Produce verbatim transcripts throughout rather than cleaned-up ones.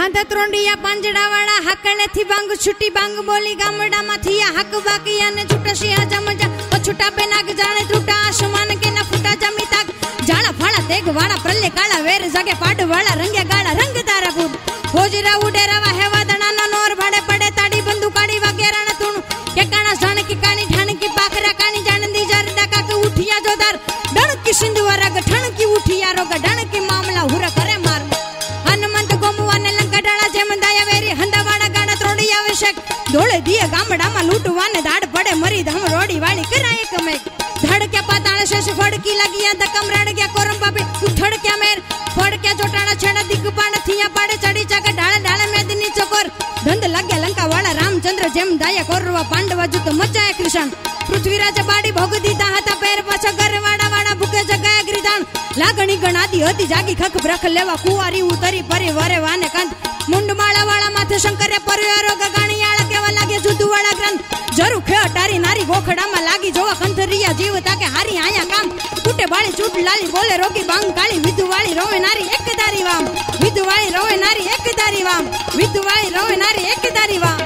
माधा त्रोंडिया પાંજડા વાળા હાકણે થી બાંગ છૂટી બાંગ બોલી ગામડા માં થિયા હક બાકિયા ને છૂટા શિયા જમજા છૂટા બે નાગ જાણે તૂટા આસમાન કે ના ફૂટા જમી તાક જાણા ફાણા તેગ વાળા પ્રલ્ય કાળા વેર જગે પાડ વાળા રંગે ગાળા રંગ તારા બુડ હોજરા ઉડે રવા હેવા દણા નો નોર ભાડે પડે તાડી બંદૂક કાડી વગેરા ન તુણ કે કાણા જાણ की કાણી ઠાણ की પાખરા કાણી જાણંદી જરડા કાક ઉઠિયા જોદાર ડણ की સિંધુવારા ગઠણ की ઉઠિયા રોગ ડણ की મામલા હુરા કરે માર હનુમંત ગોમવાને લંકા ડાળા જેમ દાયા વેરી હંદાવાડા ગાડા ત્રોડી આવશ્યક ડોળે દીએ ગામડામાં લૂંટવાને દાડ પડે મરી ધમ રોડી વાળી કરાય કમે ધડક્યા પાતાળ શેષ ફડકી લાગિયા ધકમ રડગ્યા કોરંબા પી ઉથડક્યા મેર ફડક્યા ચોટાણા છેડા દિગપાણ થિયા પાડે ચડી ચક ડાળ ડાળ મેદની ચકોર ધંધ લાગ્યા લંકા વાળા રામચંદ્ર જેમ દાયા કોરવા પાંડવા જુત મચાય કૃષ્ણ પૃથ્વીરાજ બાડી ભોગ દીધા હતા પેર પાછા ગરવાડા વાળા ભૂકે જગાયા ગ્રીધાન લાગણી ગણાતી હતી જાગી ખખ બ્રખ લેવા કુવારી ઉતરી પરી વરે વાને કંદ મુંડમાળા વાળા માથે શંકરે પર્યો રોગ ગાણીયાળા કેવા લાગે જુદુ વાળા ગ્રંથ જરુ ખે અટારી નારી ગોખડામાં લાગી જોવા કંથરિયા જીવ તાકે હારી આયા કામ તૂટે બાળી ચૂટ લાલી બોલે રોગી બાંગ કાળી વિધુ વાળી રોવે નારી એક દારી વામ વિધુ વાળી રોવે નારી એક દારી વામ વિધુ વાળી રોવે નારી એક દારી વામ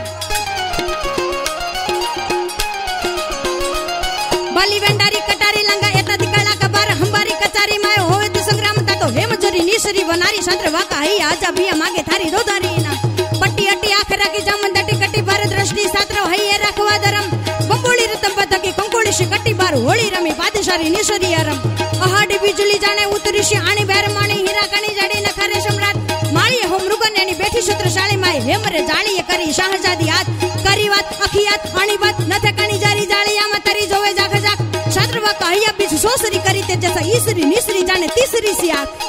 बाली वेंडारी कटारी लंगा एता दिकाला कबार हंबारी कचारी माय होवे तो संग्राम ता तो हेमजरी निसरी वनारी चंद्र वाका हई आजा बिया मागे थारी रोदारी ना पट्टी अट्टी आखरा की जामन दटी कटी भर दृष्टि सात्र हई रखवा दरम बंबोली रतम पतकी कंकोली शी कटी बार होली रमी पादशारी निसरी अरम अहाडी बिजली जाने उतरी शी आणी बेर माणी हीरा कणी जड़ी न खरे सम्राट माळी हो मृगन एनी बेठी छत्रशाली माय हेमरे जाळी करी शाहजादी हाथ करी वात अखियात आणी बात नथे कणी जारी जाळिया में तरी जोवे जाग जाग छत्रवा कहिया बीच सोसरी करी ते जैसा ईसरी निसरी जाने तीसरी सियात